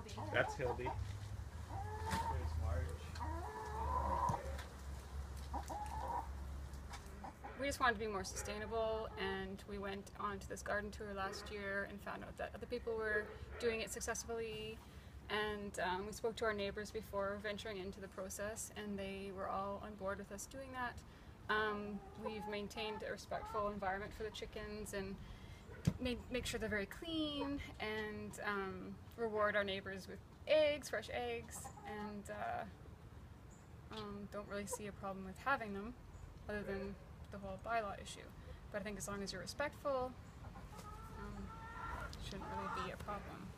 That's Hildy. There's Marge. We just wanted to be more sustainable, and we went on to this garden tour last year and found out that other people were doing it successfully, and we spoke to our neighbors before venturing into the process, and they were all on board with us doing that. We've maintained a respectful environment for the chickens and make sure they're very clean, and reward our neighbors with eggs, fresh eggs, and don't really see a problem with having them other than the whole bylaw issue. But I think as long as you're respectful, shouldn't really be a problem.